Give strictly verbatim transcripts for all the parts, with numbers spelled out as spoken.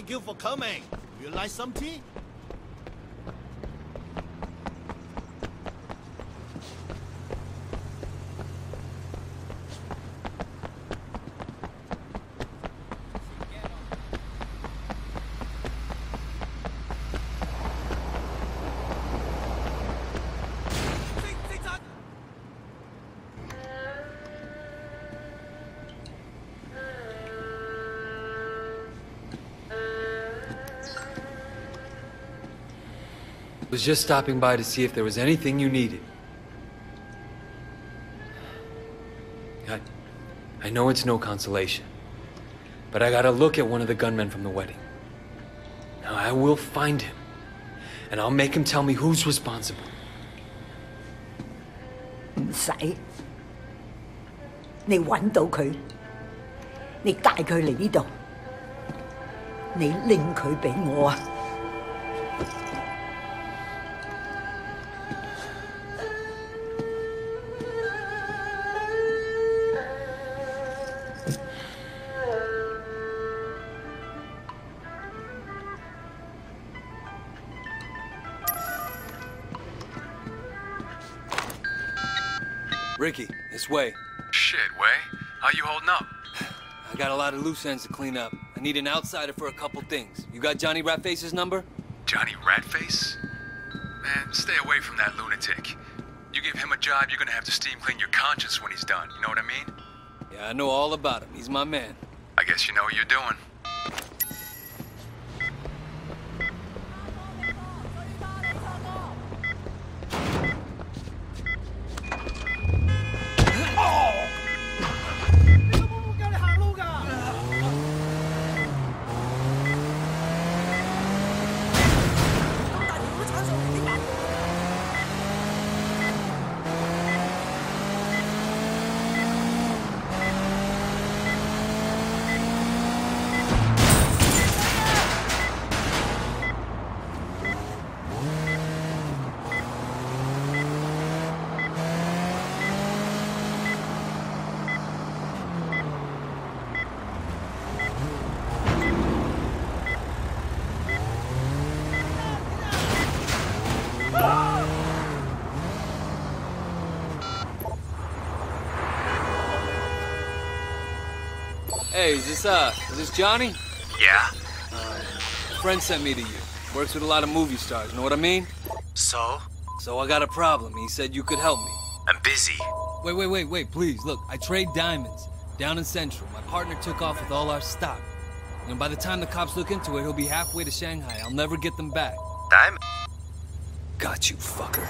Thank you for coming. Would you like some tea? Was just stopping by to see if there was anything you needed. I, I know it's no consolation, but I gotta look at one of the gunmen from the wedding. Now I will find him, and I'll make him tell me who's responsible. 唔使，你揾到佢，你帶佢嚟呢度，你拎佢俾我啊！ Ricky, this way. Shit, Way. How you holding up? I got a lot of loose ends to clean up. I need an outsider for a couple things. You got Johnny Ratface's number? Johnny Ratface? Man, stay away from that lunatic. You give him a job, you're gonna have to steam clean your conscience when he's done. You know what I mean? Yeah, I know all about him. He's my man. I guess you know what you're doing. Hey, is this, uh, is this Johnny? Yeah? Uh, a friend sent me to you. Works with a lot of movie stars, know what I mean? So? So I got a problem. He said you could help me. I'm busy. Wait, wait, wait, wait, please. Look, I trade diamonds. Down in Central. My partner took off with all our stock. And by the time the cops look into it, he'll be halfway to Shanghai. I'll never get them back. Diamond? Got you, fucker.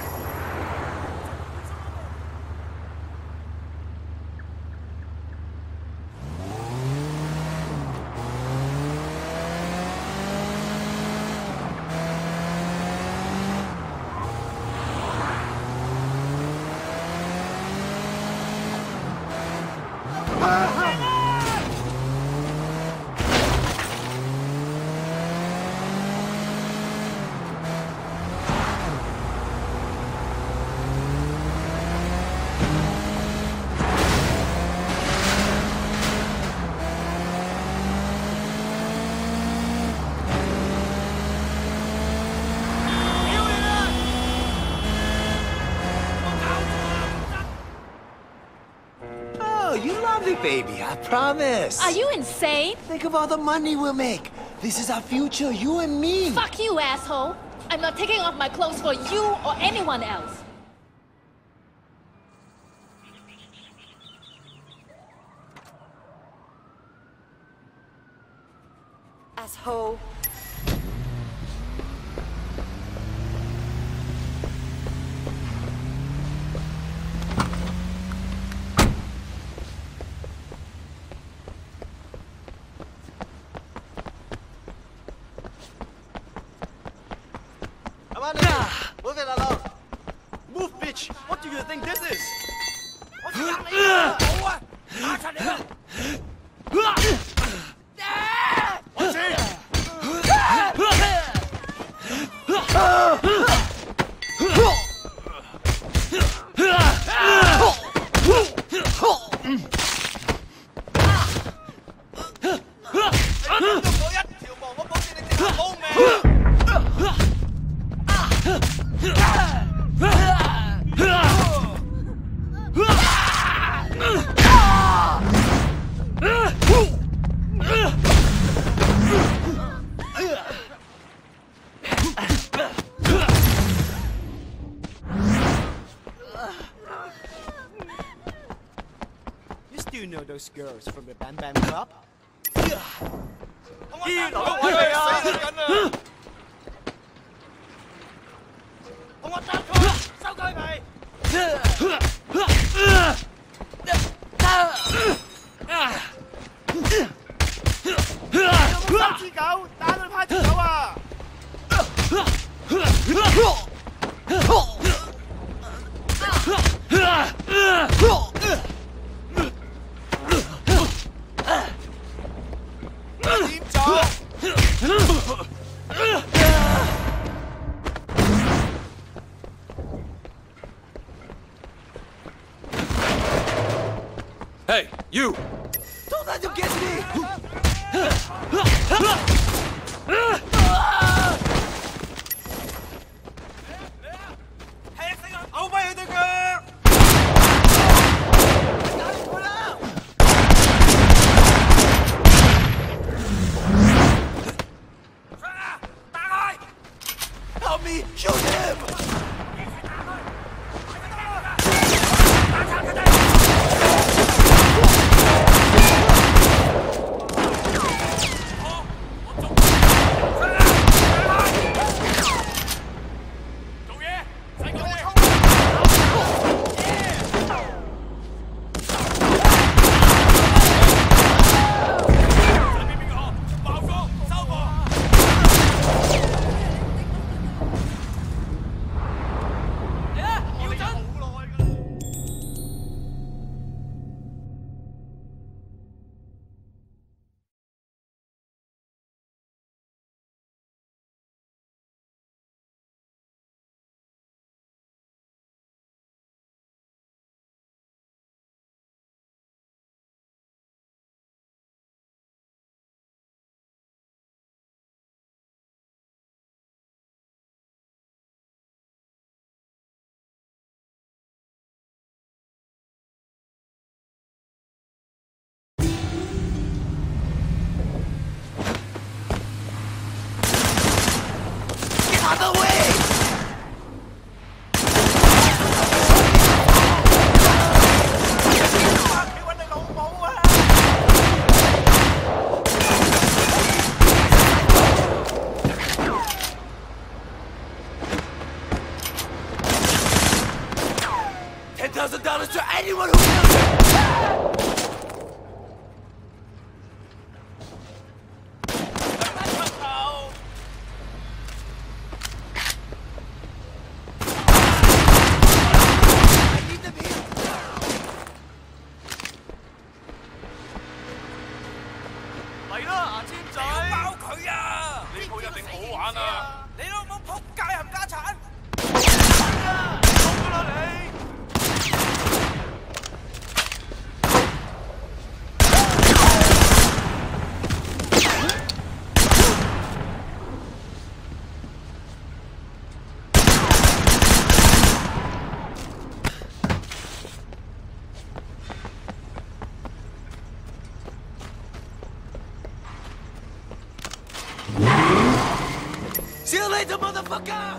You lovely baby, I promise. Are you insane? Think of all the money we'll make. This is our future, you and me. Fuck you, asshole. I'm not taking off my clothes for you or anyone else. Asshole. Move it along. Move, bitch. What do you think this is? What's it? those girls from the Bam Bam Club? 依留我哋啊！死緊啊！ 同我斬佢，收佢皮！有冇三支狗？打佢派支狗啊！ 點走 ？Hey, you! Don't let them get me! 咬跛佢對腳！ Help me! Shoot him! Out of the way! Ten thousand dollars to anyone who kills him! 嚟啦，牙籤仔！要包佢啊！呢鋪一定好玩啊！你老母仆街冚家產！衝啦你！ See you later, motherfucker!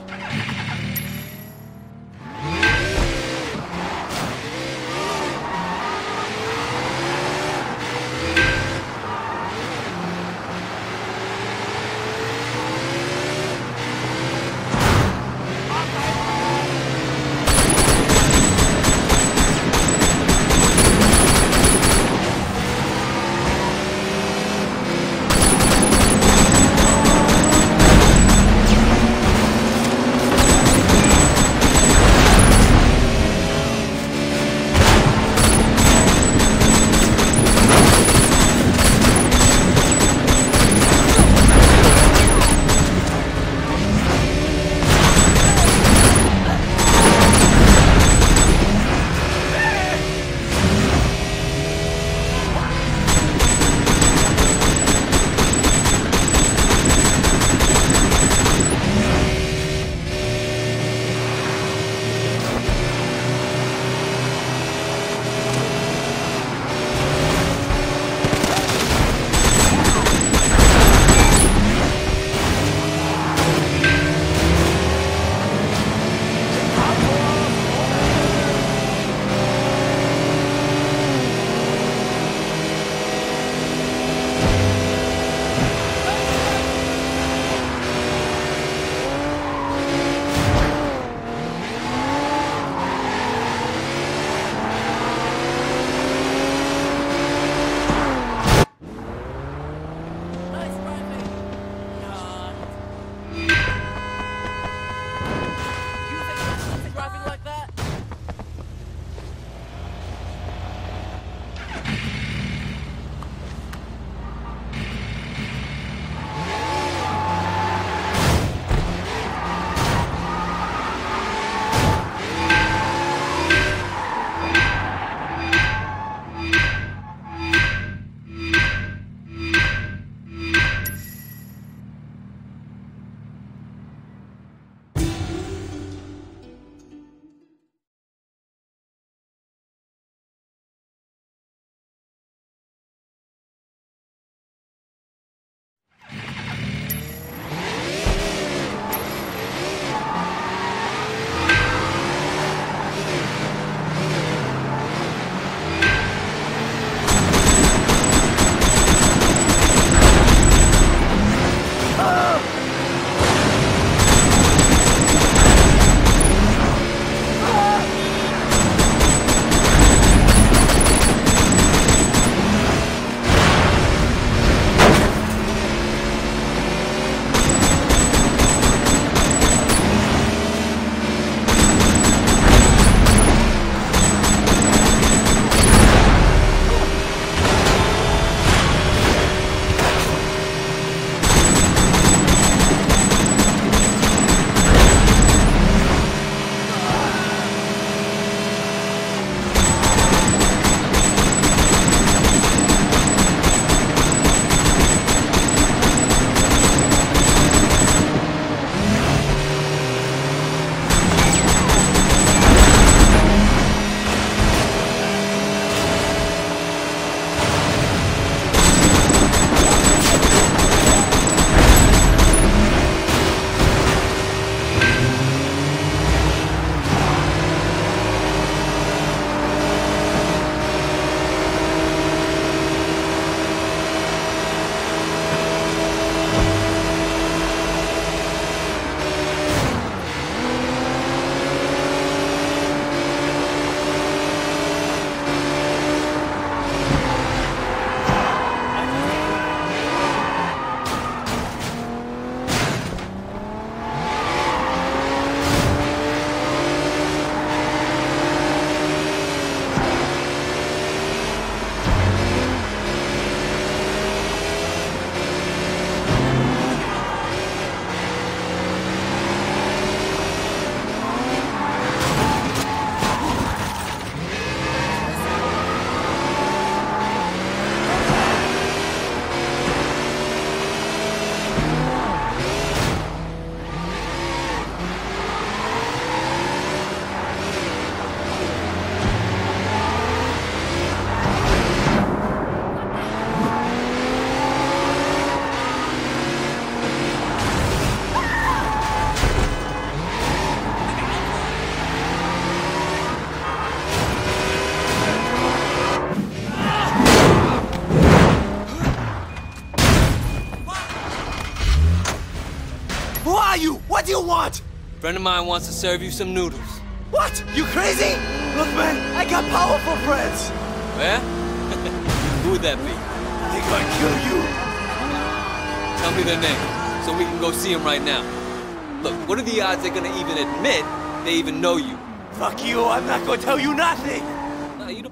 are you? What do you want? Friend of mine wants to serve you some noodles. What? You crazy? Look, man, I got powerful friends. Yeah? Who would that be? They're gonna kill you. Tell me their name, so we can go see them right now. Look, what are the odds they're gonna even admit they even know you? Fuck you, I'm not gonna tell you nothing. No, you don't.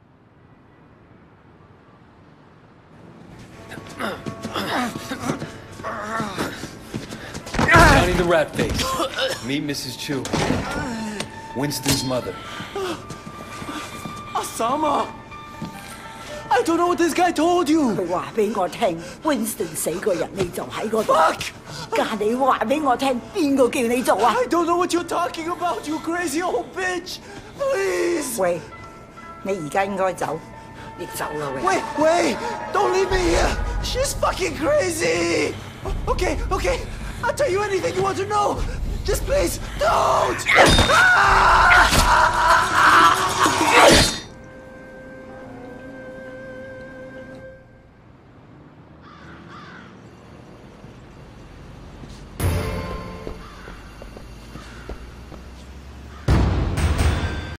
Johnny the Rat Face. Meet Missus Chu. Winston's mother. Osama! I don't know what this guy told you. 佢話俾我聽 ，Winston 死個人你就喺嗰度。 Fuck! 家你話俾我聽，邊個叫你做啊？ I don't know what you're talking about, you crazy old bitch! Please! 喂，你而家應該走，你走啦喂。 Wait, wait! Don't leave me here! She's fucking crazy! Okay, okay, I'll tell you anything you want to know! Just please, don't!